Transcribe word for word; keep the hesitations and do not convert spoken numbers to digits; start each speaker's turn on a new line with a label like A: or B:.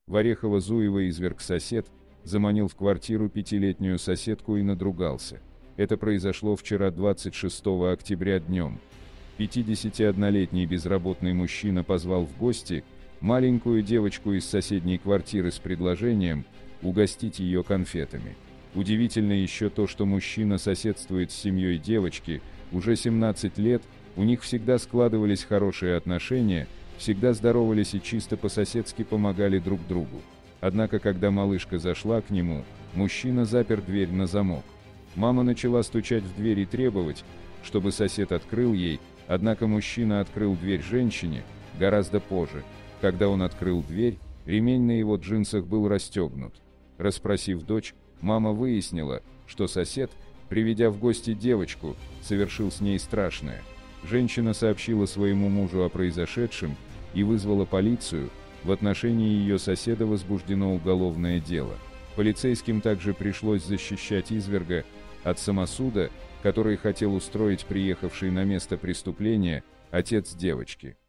A: В Орехово-Зуево изверг-сосед заманил в квартиру пятилетнюю соседку и надругался. Это произошло вчера, двадцать шестого октября днем. пятидесятиоднолетний безработный мужчина позвал в гости маленькую девочку из соседней квартиры с предложением угостить ее конфетами. Удивительно еще то, что мужчина соседствует с семьей девочки уже семнадцать лет, у них всегда складывались хорошие отношения, всегда здоровались и чисто по-соседски помогали друг другу. Однако, когда малышка зашла к нему, мужчина запер дверь на замок. Мама начала стучать в дверь и требовать, чтобы сосед открыл ей, однако мужчина открыл дверь женщине гораздо позже. Когда он открыл дверь, ремень на его джинсах был расстегнут. Расспросив дочь, мама выяснила, что сосед, приведя в гости девочку, совершил с ней страшное. Женщина сообщила своему мужу о произошедшем и вызвала полицию. В отношении ее соседа возбуждено уголовное дело. Полицейским также пришлось защищать изверга от самосуда, который хотел устроить приехавший на место преступления отец девочки.